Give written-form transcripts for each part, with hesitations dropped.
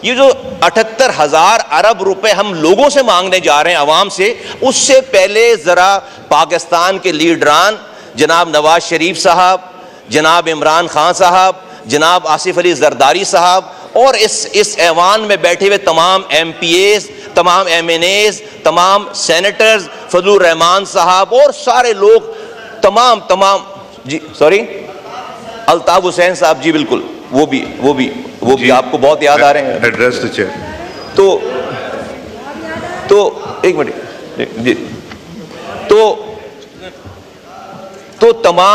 ये जो 78,000 अरब रुपए हम लोगों से मांगने जा रहे हैं, अवाम से, उससे पहले जरा पाकिस्तान के लीडरान जनाब नवाज शरीफ साहब, जनाब इमरान खान साहब, जनाब आसिफ अली जरदारी साहब और इस ऐवान में बैठे हुए तमाम MPAs, तमाम MNAs, तमाम सेनेटर्स, फजलुर रहमान साहब और सारे लोग, तमाम जी, सॉरी, अल्ताफ हुसैन साहब जी, बिल्कुल, वो भी आपको बहुत याद आ रहे हैं। Address the chair. तो एक मिनट जी, तो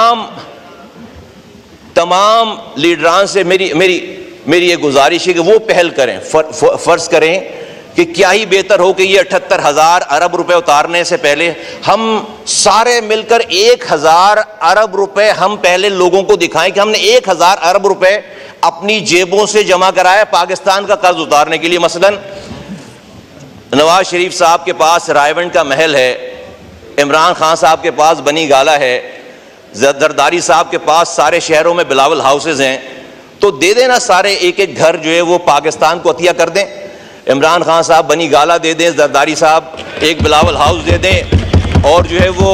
तमाम लीडरान से मेरी ये गुजारिश है कि वो पहल करें, फर्ज करें कि क्या ही बेहतर हो कि ये 78,000 अरब रुपए उतारने से पहले हम सारे मिलकर 1,000 अरब रुपए हम पहले लोगों को दिखाएं कि हमने 1,000 अरब रुपए अपनी जेबों से जमा कराया पाकिस्तान का कर्ज उतारने के लिए। मसलन नवाज शरीफ साहब के पास रायवंड का महल है, इमरान खान साहब के पास बनी गाला है, जरदारी साहब के पास सारे शहरों में बिलावल हाउसेज हैं, तो दे देना सारे एक एक घर जो है वो पाकिस्तान को अतिया कर दें। इमरान खान साहब बनी गाला दे दें, जरदारी साहब एक बिलावल हाउस दे दें और जो है वो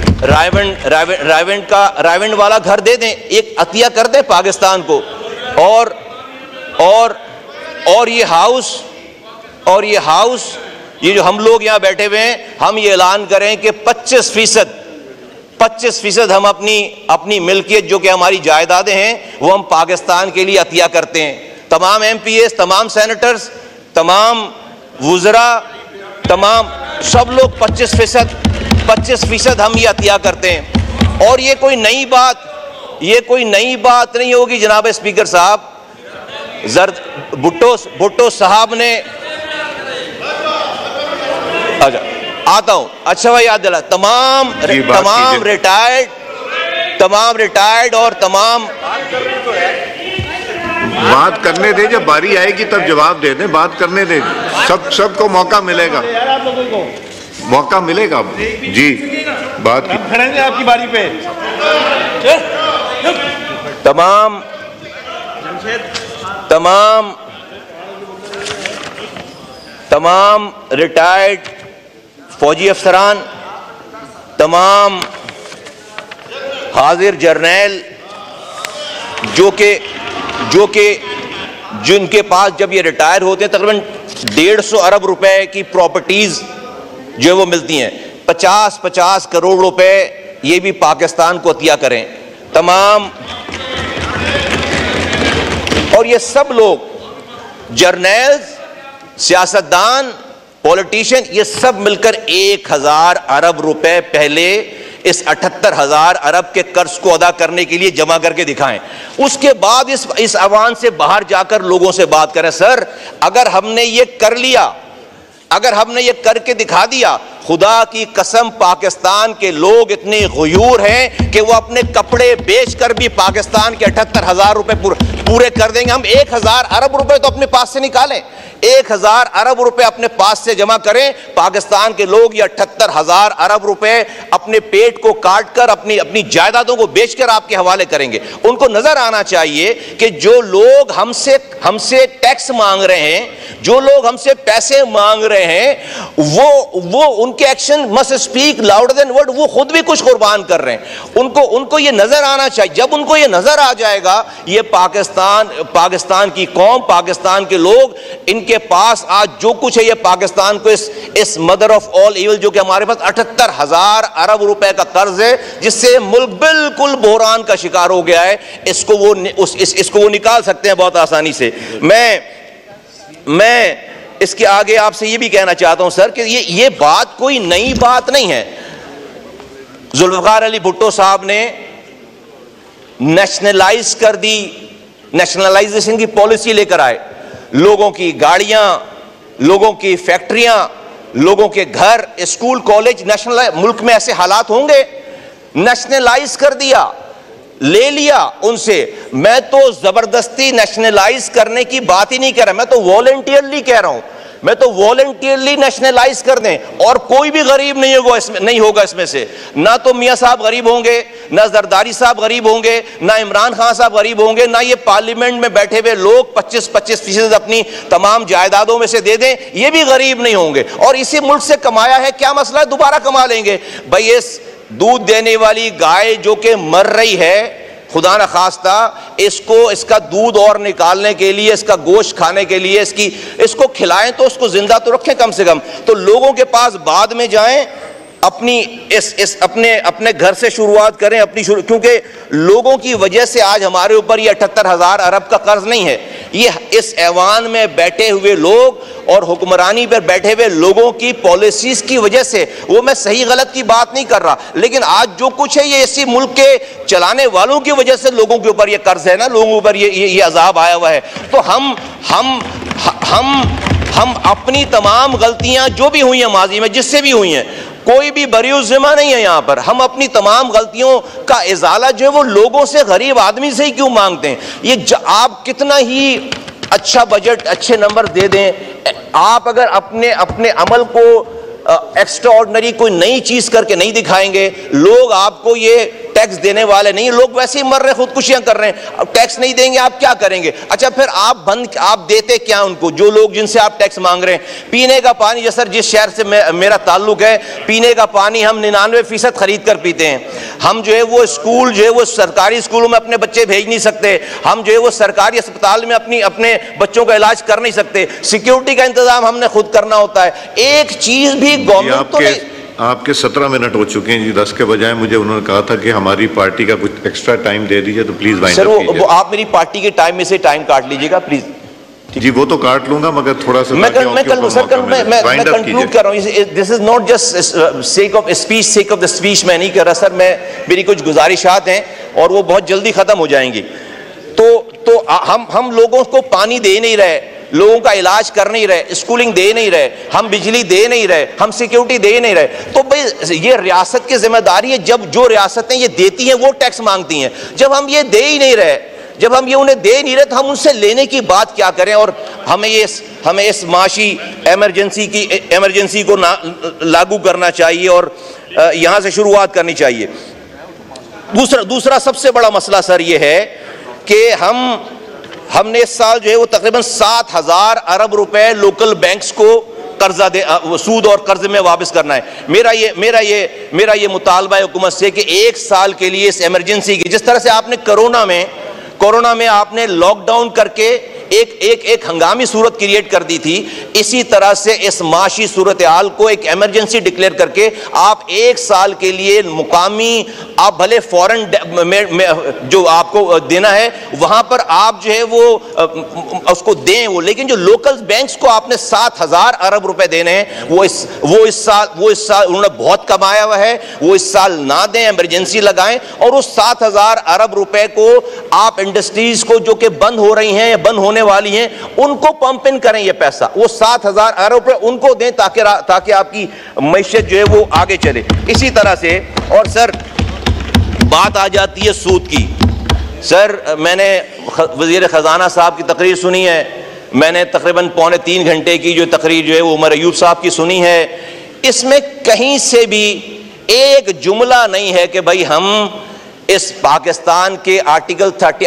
रायवंड वाला घर दे दें, एक अतिया कर दें पाकिस्तान को। और ये हाउस ये जो हम लोग यहाँ बैठे हुए हैं, हम ये ऐलान करें कि 25% हम अपनी मिल्कियत जो कि हमारी जायदादें हैं वो हम पाकिस्तान के लिए अतिया करते हैं। तमाम MPAs, तमाम सेनेटर्स, तमाम वुज़रा, तमाम सब लोग 25% हम ये अतिया करते हैं। और ये कोई नई बात नहीं होगी जनाब स्पीकर साहब। भुट्टो साहब ने, आता हूं, अच्छा भाई याद दिला, तमाम रिटायर्ड और तमाम बात करने दे, जब बारी आएगी तब जवाब दे दे, बात करने दे, सबको मौका मिलेगा, मौका मिलेगा जी, बात की खड़े हैं आपकी बारी पे। तमाम रिटायर्ड फौजी अफसरान, तमाम हाजिर जर्नैल जिनके पास जब ये रिटायर होते हैं तकरीबन 150 अरब रुपए की प्रॉपर्टीज जो है वो मिलती हैं, 50 करोड़ रुपए ये भी पाकिस्तान को अतिया करें तमाम। और ये सब लोग, जर्नैल्स, सियासतदान, पॉलिटिशियन, ये सब मिलकर 1,000 अरब रुपए पहले इस 78,000 अरब के कर्ज को अदा करने के लिए जमा करके दिखाएं। उसके बाद इस आवाम से बाहर जाकर लोगों से बात करें, सर अगर हमने ये कर लिया, अगर हमने ये करके दिखा दिया, खुदा की कसम पाकिस्तान के लोग इतने गुयूर हैं कि वो अपने कपड़े बेचकर भी पाकिस्तान के 78,000 रुपए पूरे कर देंगे। हम 1,000 अरब रुपए तो अपने पास से निकालें, 1,000 अरब रुपए अपने पास से जमा करें। पाकिस्तान के लोग ये 78,000 अरब रुपए अपने पेट को काट कर अपनी जायदादों को बेचकर आपके हवाले करेंगे। उनको नजर आना चाहिए कि जो लोग हमसे टैक्स मांग रहे हैं, जो लोग हमसे पैसे मांग रहे हैं, वो उनके action must speak louder than word, वो खुद भी कुछ कुर्बान कर रहे हैं। उनको ये नजर आना चाहिए। जब उनको ये नजर आ जाएगा, ये पाकिस्तान की कौम, पाकिस्तान के लोग, इनके पास आज जो कुछ है, ये पाकिस्तान को इस मदर ऑफ ऑल इविल जो कि हमारे पास 78,000 अरब रुपए का कर्ज है, जिससे मुल्क बिल्कुल बहरान का शिकार हो गया है, इसको वो निकाल सकते हैं बहुत आसानी से। मैं इसके आगे आपसे ये भी कहना चाहता हूं सर कि ये बात कोई नई बात नहीं है। जुल्फ़िकार अली भुट्टो साहब ने नेशनलाइज कर दी, नेशनलाइजेशन की पॉलिसी लेकर आए। लोगों की गाड़ियां, लोगों की फैक्ट्रियां, लोगों के घर, स्कूल, कॉलेज नेशनलाइज, मुल्क में ऐसे हालात होंगे, नेशनलाइज कर दिया, ले लिया उनसे। मैं तो जबरदस्ती नेशनलाइज करने की बात ही नहीं कह रहा, मैं तो वॉलंटियरली कह रहा हूं मैं तो वॉलंटियरली नेशनलाइज कर दें और कोई भी गरीब नहीं होगा इसमें से। ना तो मियां साहब गरीब होंगे, ना जरदारी साहब गरीब होंगे, ना इमरान खान साहब गरीब होंगे, ना ये पार्लियामेंट में बैठे हुए लोग 25-25% अपनी तमाम जायदादों में से दे दें, ये भी गरीब नहीं होंगे। और इसी मुल्क से कमाया है, क्या मसला है, दोबारा कमा लेंगे। भाई इस दूध देने वाली गाय जो कि मर रही है, खुदा न खास्ता इसका दूध और निकालने के लिए, इसका गोश्त खाने के लिए इसको खिलाएं तो उसको जिंदा तो रखें कम से कम। तो लोगों के पास बाद में जाएं, अपनी अपने घर से शुरुआत करें क्योंकि लोगों की वजह से आज हमारे ऊपर ये 78,000 अरब का कर्ज नहीं है, ये इस ऐवान में बैठे हुए लोग और हुक्मरानी पर बैठे हुए लोगों की पॉलिसीज की वजह से। वो मैं सही गलत की बात नहीं कर रहा, लेकिन आज जो कुछ है ये इसी मुल्क के चलाने वालों की वजह से लोगों के ऊपर ये कर्ज है ना, लोगों के ऊपर ये अजाब आया हुआ है। तो हम अपनी तमाम गलतियां जो भी हुई हैं माजी में, जिससे भी हुई हैं, कोई भी बरी ज़िम्मा नहीं है यहाँ पर। हम अपनी तमाम गलतियों का इजाला जो है वो लोगों से, गरीब आदमी से ही क्यों मांगते हैं? ये आप कितना ही अच्छा बजट, अच्छे नंबर दे दें, आप अगर अपने अमल को एक्स्ट्रा ऑर्डिनरी कोई नई चीज करके नहीं दिखाएंगे, लोग आपको ये टैक्स देने वाले नहीं, लोग वैसे ही मर रहे, खुदकुशियां कर रहे हैं। अब टैक्स नहीं देंगे आप क्या करेंगे? अच्छा फिर आप देते क्या उनको, जो लोग जिनसे आप टैक्स मांग रहे हैं? पीने का पानी, जैसे जिस शहर से मेरा ताल्लुक है, पीने का पानी हम 99% खरीद कर पीते हैं। हम जो है वो स्कूल जो है वो सरकारी स्कूलों में अपने बच्चे भेज नहीं सकते, हम जो है वो सरकारी अस्पताल में अपने बच्चों का इलाज कर नहीं सकते, सिक्योरिटी का इंतजाम हमने खुद करना होता है। एक चीज भी गवर्नमेंट तो नहीं। आपके 17 मिनट हो चुके हैं जी, 10 के बजाय मुझे उन्होंने कहा था कि हमारी पार्टी का कुछ एक्स्ट्रा टाइम दे दीजिए, तो प्लीज वाइंड अप कीजिए। वो आप मेरी पार्टी के टाइम में से टाइम काट लीजिएगा प्लीज। जी वो तो काट लूंगा, मगर थोड़ा सा मैं कंक्लूड कर रहा हूँ। This is not just sake of the speech, मैं नहीं कर रहा सर, मेरी कुछ गुजारिशात हैं और वो बहुत जल्दी खत्म हो जाएंगी। तो हम लोगों को पानी दे नहीं रहे, लोगों का इलाज कर नहीं रहे, स्कूलिंग दे नहीं रहे, हम बिजली दे नहीं रहे, हम सिक्योरिटी दे नहीं रहे। तो भाई ये रियासत की जिम्मेदारी है, जब जो रियासतें ये देती हैं वो टैक्स मांगती हैं, जब हम ये दे ही नहीं रहे, जब हम ये उन्हें दे नहीं रहे, तो हम उनसे लेने की बात क्या करें? और हमें इस माशी इमरजेंसी को लागू करना चाहिए और यहां से शुरुआत करनी चाहिए। दूसरा सबसे बड़ा मसला सर ये है कि हमने इस साल जो है वो तकरीबन 7,000 अरब रुपए लोकल बैंक्स को कर्जा सूद और कर्ज में वापस करना है। मेरा ये मुतालबा है हुकूमत से कि एक साल के लिए इस इमरजेंसी की, जिस तरह से आपने कोरोना में आपने लॉकडाउन करके एक हंगामी सूरत क्रिएट कर दी थी, इसी तरह से इस माशी सूरत हाल को एक इमरजेंसी डिक्लेयर करके आप एक साल के लिए मुकामी, आप भले फॉरेन में जो आपको देना है वहां पर आप जो है वो उसको दें वो, लेकिन जो लोकल बैंक्स को आपने 7,000 अरब रुपए देने हैं वो इस साल उन्होंने बहुत कमाया हुआ है, वो इस साल ना दें, इमरजेंसी लगाएं और उस 7,000 अरब रुपए को आप इंडस्ट्रीज को जो कि बंद हो रही हैं या बंद होने वाली हैं उनको पंप इन करें, ये पैसा वो 7,000 अरब रुपए उनको दें ताकि आपकी मैशत जो है वो आगे चले। इसी तरह से, और सर बात आ जाती है सूद की। सर मैंने वजीर खजाना साहब की तकरीर सुनी है, मैंने तकरीबन 2.25 घंटे की जो तकरीर जो है वो उमर अयूब साहब की सुनी है। इसमें कहीं से भी एक जुमला नहीं है कि भाई हम इस पाकिस्तान के आर्टिकल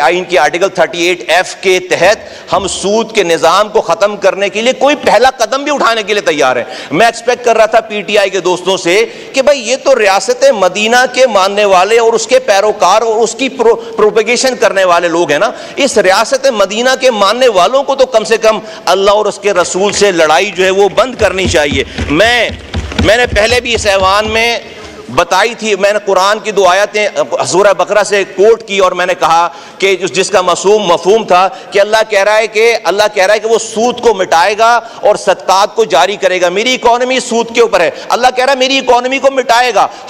38F के तहत हम सूद के निज़ाम को ख़त्म करने के लिए कोई पहला कदम भी उठाने के लिए तैयार है। मैं एक्सपेक्ट कर रहा था PTI के दोस्तों से कि भाई ये तो रियासत मदीना के मानने वाले और उसके पैरोकार और उसकी प्रोपेगेशन करने वाले लोग हैं ना, इस रियासत मदीना के मानने वालों को तो कम से कम अल्लाह और उसके रसूल से लड़ाई जो है वो बंद करनी चाहिए। मैंने पहले भी इस ऐवान में बताई थी, मैंने कुरान की 2 आयतें सूरह बकरा से कोट की और मैंने कहा कि जिसका मफहूम था कि अल्लाह कह रहा है कि वो सूद को मिटाएगा और सदकात को जारी करेगा। मेरी इकॉनमी सूद के ऊपर है, अल्लाह कह रहा है मेरी इकॉनमी को मिटाएगा। हम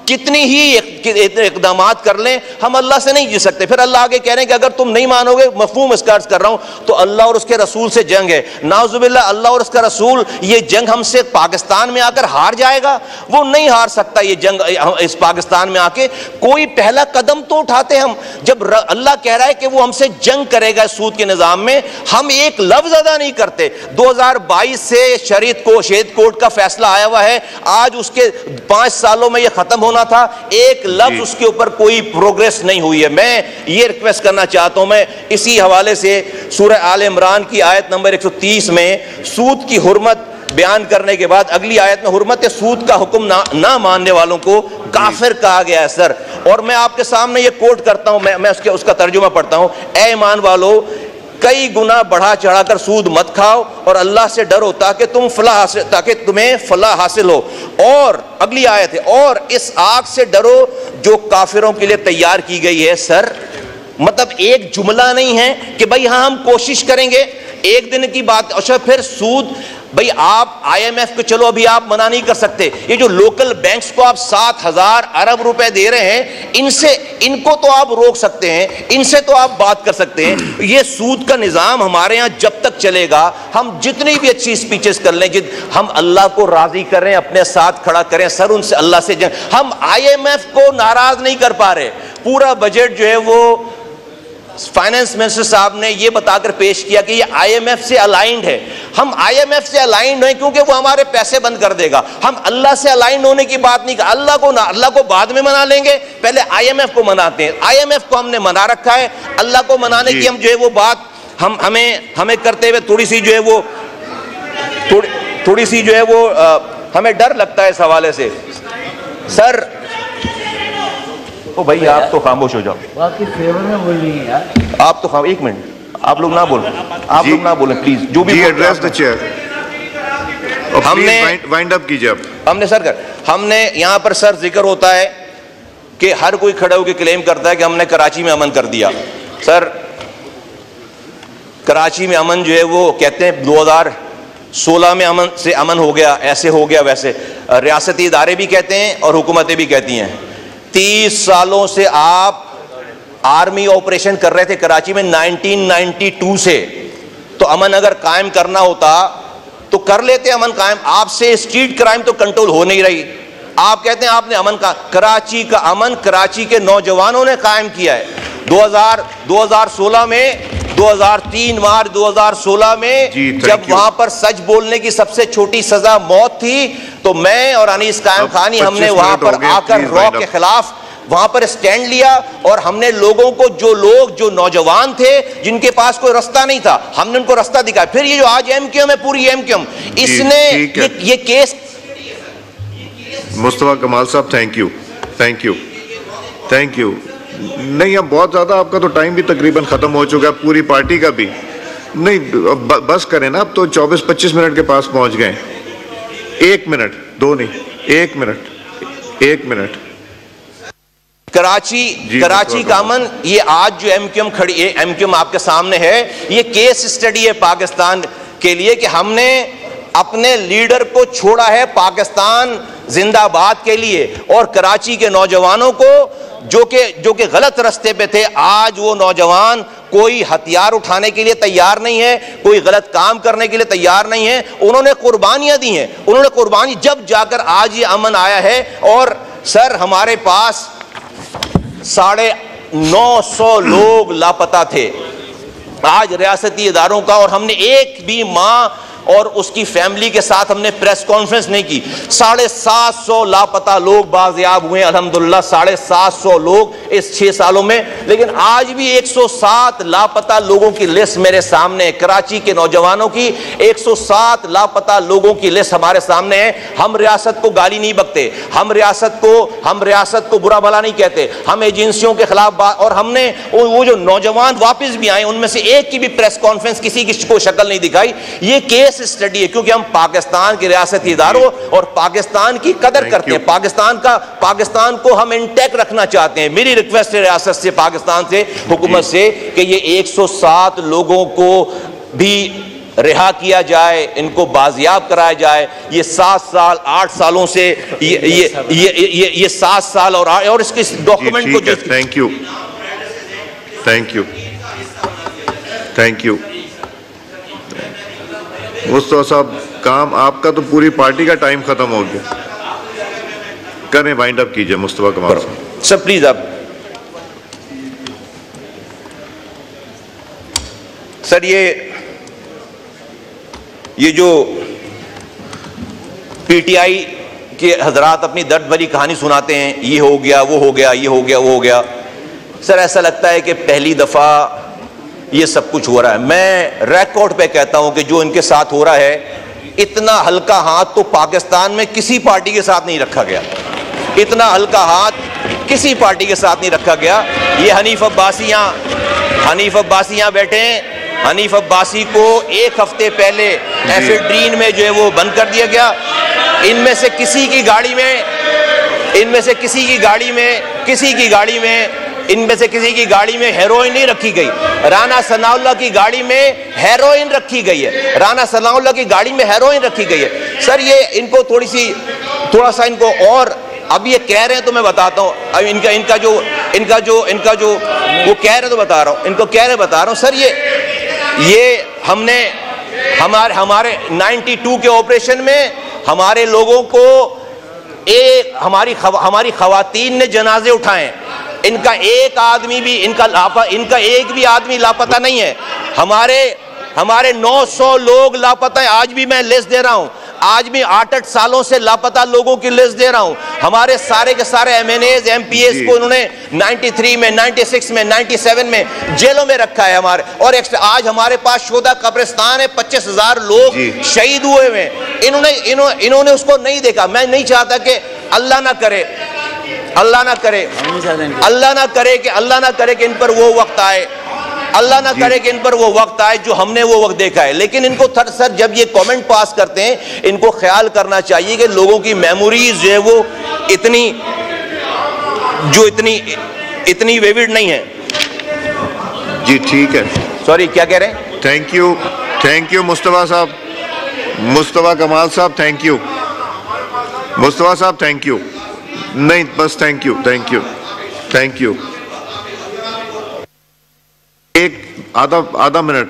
कितनी ही इकदाम कर लें, हम अल्लाह से नहीं जी सकते। फिर अल्लाह आगे कह रहे हैं कि अगर तुम नहीं मानोगे, मफहूम इसका अर्ज कर रहा हूं, तो अल्लाह और उसके रसूल से जंग है। नाउजुबिल्लाह, अल्लाह और उसका रसूल ये जंग हमसे पाकिस्तान में आकर हार जाएगा? वो नहीं हार सकता ये जंग इस पाकिस्तान में आके। कोई पहला कदम तो उठाते हम। जब अल्लाह कह रहा है कि वो हमसे जंग करेगा सूद के निजाम में, हम एक लफ्ज अदा नहीं करते। 2022 से शरीयत कोर्ट का फैसला आया हुआ है, आज उसके 5 सालों में यह खत्म होना था, एक लफ्ज उसके ऊपर कोई प्रोग्रेस नहीं हुई है। मैं ये रिक्वेस्ट करना चाहता हूं, मैं इसी हवाले से सूरह आल इमरान की आयत नंबर 130 में सूद की हुर्मत बयान करने के बाद अगली आयत में हुर्मत सूद का हुक्म ना मानने वालों को काफिर कहा गया है सर। और मैं आपके सामने ये कोट करता हूं, मैं उसका तर्जुमा पढ़ता हूं। ऐ ईमान वालों, कई गुना बढ़ा चढ़ाकर सूद मत खाओ और अल्लाह से डरो ताकि तुम्हें फलाह हासिल हो। और अगली आयत है, और इस आग से डरो जो काफिरों के लिए तैयार की गई है। सर मतलब एक जुमला नहीं है कि भाई हाँ हम कोशिश करेंगे, एक दिन की बात। अच्छा फिर सूद, भाई आप IMF को चलो अभी आप मना नहीं कर सकते, ये जो लोकल बैंक्स को आप 7,000 अरब रुपए दे रहे हैं, इनको तो आप रोक सकते हैं, इनसे तो आप बात कर सकते हैं। ये सूद का निजाम हमारे यहाँ जब तक चलेगा, हम जितनी भी अच्छी स्पीचेस कर लें, हम अल्लाह को राजी करें, अपने साथ खड़ा करें, सर उनसे अल्लाह से हम IMF को नाराज नहीं कर पा रहे। पूरा बजट जो है वो फाइनेंस मिनिस्टर साहब ने यह बताकर पेश किया कि ये IMF से अलाइंड है। हम IMF से अलाइंड हैं क्योंकि वो हमारे पैसे बंद कर देगा। हम अल्लाह से अलाइंड होने की बात नहीं कर, अल्लाह को बाद में मना लेंगे, पहले IMF को मनाते हैं। IMF को हमने मना रखा है, अल्लाह को मनाने की हम जो है वो बात हमें करते हुए थोड़ी सी जो है वो हमें डर लगता है इस हवाले से। सर ओ भाई आप तो खामोश हो जाओ, आपकी फेवर में बोल रही है यार। आप तो एक मिनट, आप लोग ना बोलें, आप लोग ना बोलें प्लीज। जो भी एड्रेस द चेयर, हमने वाइंड अप कीजिए। हमने यहाँ पर सर जिक्र होता है कि हर कोई खड़े होकर क्लेम करता है कि हमने कराची में अमन कर दिया। सर कराची में अमन जो है वो कहते हैं 2016 में अमन हो गया, ऐसे हो गया वैसे, रियासती इदारे भी कहते हैं और हुकूमतें भी कहती हैं। 30 सालों से आप आर्मी ऑपरेशन कर रहे थे कराची में 1992 से, तो अमन अगर कायम करना होता तो कर लेते अमन कायम। आपसे स्ट्रीट क्राइम तो कंट्रोल हो नहीं रही, आप कहते हैं आपने अमन का, कराची का अमन कराची के नौजवानों ने कायम किया है। 2016 में 2003 मार्च 2016 में जब वहां पर सच बोलने की सबसे छोटी सजा मौत थी, तो मैं और अनीस कायम खानी हमने वहां पर आकर रॉ के खिलाफ वहां पर स्टैंड लिया और हमने लोगों को, जो नौजवान थे जिनके पास कोई रास्ता नहीं था, हमने उनको रास्ता दिखाया। फिर ये जो आज MQM है, पूरी MQM, इसने ये केस। मुस्तफा कमाल साहब थैंक यू। नहीं, अब बहुत ज्यादा आपका तो टाइम भी तकरीबन खत्म हो चुका है, पूरी पार्टी का भी नहीं। बस करें ना, अब तो 24-25 मिनट के पास पहुंच गए। 1 मिनट, 2 नहीं, 1 मिनट। कराची का अमन, ये आज जो MQM खड़ी है, MQM आपके सामने है, ये केस स्टडी है पाकिस्तान के लिए कि हमने अपने लीडर को छोड़ा है पाकिस्तान जिंदाबाद के लिए, और कराची के नौजवानों को जो कि गलत रास्ते पे थे, आज वो नौजवान कोई हथियार उठाने के लिए तैयार नहीं है, कोई गलत काम करने के लिए तैयार नहीं है। उन्होंने कुर्बानियां दी हैं, उन्होंने कुर्बानी जब जाकर आज ये अमन आया है। और सर हमारे पास 950 लोग लापता थे आज रियासती इदारों का, और हमने एक भी माँ और उसकी फैमिली के साथ हमने प्रेस कॉन्फ्रेंस नहीं की। 750 लापता लोग बाजियाब हुए अल्हम्दुलिल्लाह, 750 लोग इस 6 सालों में। लेकिन आज भी 107 लापता लोगों की लिस्ट मेरे सामने है, कराची के नौजवानों की 107 लापता लोगों की लिस्ट हमारे सामने है। हम रियासत को गाली नहीं बकते, हम रियासत को बुरा भला नहीं कहते, हम एजेंसियों के खिलाफ बात। और हमने वो जो नौजवान वापस भी आए, उनमें से एक की भी प्रेस कॉन्फ्रेंस किसी की को शक्ल नहीं दिखाई। ये केस स्टडी है क्योंकि हम पाकिस्तान के रियासती इदारों और पाकिस्तान की कदर करते हैं, पाकिस्तान को हम इंटैक्ट रखना चाहते हैं। मेरी रिक्वेस्ट है रियासत से, पाकिस्तान से, हुकूमत से कि ये 107 लोगों को भी रिहा किया जाए, इनको बाजियाब कराया जाए। ये 7 साल 8 सालों से ये 7 साल और इसके डॉक्यूमेंट को जो thank you thank you thank you Mustafa साहब, काम आपका तो पूरी पार्टी का टाइम खत्म हो गया। करें, वाइंड अप कीजिए मुस्तफा कमाल साहब। सर प्लीज आप सर ये जो पीटीआई के हजरात अपनी दर्द भरी कहानी सुनाते हैं, ये हो गया वो हो गया, ये हो गया वो हो गया, सर ऐसा लगता है कि पहली दफा ये सब कुछ हो रहा है। मैं रिकॉर्ड पे कहता हूं कि जो इनके साथ हो रहा है, इतना हल्का हाथ तो पाकिस्तान में किसी पार्टी के साथ नहीं रखा गया, इतना हल्का हाथ किसी पार्टी के साथ नहीं रखा गया। ये हनीफ अब्बासी यहाँ बैठे हैं। हनीफ अब्बासी को एक हफ्ते पहले एफिड्रीन में जो है वो बंद कर दिया गया। इनमें से किसी की गाड़ी में हेरोइन नहीं रखी गई। राना सनाउल्लाह की गाड़ी में हेरोइन रखी गई है, राना सनाउल्लाह की गाड़ी में हेरोइन रखी गई है। सर ये इनको थोड़ा सा इनको, और अब ये कह रहे हैं तो मैं बताता हूँ, अब इनका जो वो कह रहे हैं तो बता रहा हूँ सर, ये हमने हमारे 92 के ऑपरेशन में हमारे लोगों को हमारी खवातीन ने जनाजे उठाए, इनका एक आदमी भी इनका एक भी आदमी लापता नहीं है। हमारे 900 लोग लापता है। आज भी मैं लिस्ट दे रहा हूं, आज भी 8-8 सालों से लापता लोगों की लिस्ट दे रहा हूं। हमारे सारे के सारे एमएनएज एमपीएस को उन्होंने 93 में 96 में 97 में जेलों में रखा है हमारे। और आज हमारे पास शोधा कब्रिस्तान है, 25,000 लोग शहीद हुए हैं। इन्होंने उसको नहीं देखा। मैं नहीं चाहता कि अल्लाह ना करे कि इन पर वो वक्त आए, अल्लाह ना करे कि इन पर वो वक्त आए जो हमने वो वक्त देखा है। लेकिन इनको सर जब ये कमेंट पास करते हैं, इनको ख्याल करना चाहिए कि लोगों की मेमोरीज जो है वो इतनी विविड नहीं है। जी ठीक है, सॉरी क्या कह रहे हैं? थैंक यू मुस्तफा साहब, मुस्तफा कमाल साहब, थैंक यू मुस्तफा साहब, थैंक यू। नहीं बस थैंक यू। एक आधा मिनट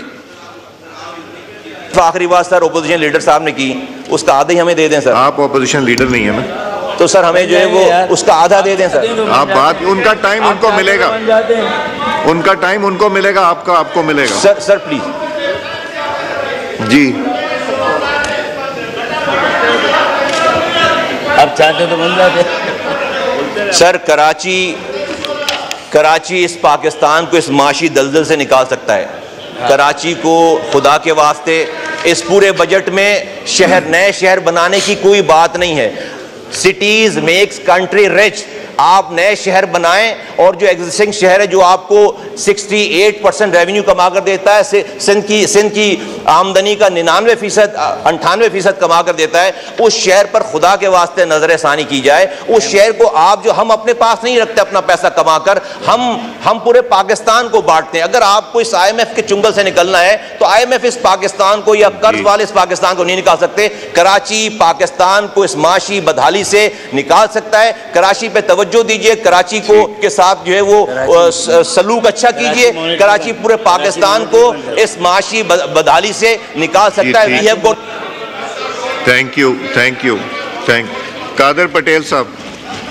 आखिरी बात सर ओपोजिशन लीडर साहब ने की, उसका आधा ही हमें दे दें सर। आप ओपोजिशन लीडर नहीं है ना, तो सर हमें जो है वो उसका आधा दे दें सर। आप बात, उनका टाइम उनको मिलेगा, आपको मिलेगा सर प्लीज जी। आप चाहते तो बन जाते। सर कराची इस पाकिस्तान को इस माशी दलदल से निकाल सकता है। कराची को खुदा के वास्ते इस पूरे बजट में नए शहर बनाने की कोई बात नहीं है। Cities makes country rich. आप नए शहर बनाएं और जो एग्जिस्टिंग शहर है जो आपको 68% रेवेन्यू कमा कर देता है, सिंध की आमदनी का 98% कमा कर देता है, उस शहर पर खुदा के वास्ते नजरसानी की जाए। उस शहर को आप जो हम अपने पास नहीं रखते अपना पैसा कमा कर, हम पूरे पाकिस्तान को बांटते हैं। अगर आपको इस IMF के चुंगल से निकलना है तो IMF इस पाकिस्तान को या कर्ज वाले इस पाकिस्तान को नहीं निकाल सकते। कराची पाकिस्तान को इस माशी बदहाली से निकाल सकता है। कराची पे तवज्जो दीजिए, कराची को के साथ जो है वो सलूक अच्छा कीजिए। कराची पूरे पाकिस्तान को इस माशी बदहाली से निकाल सकता है। Thank you. कादर पटेल साहब।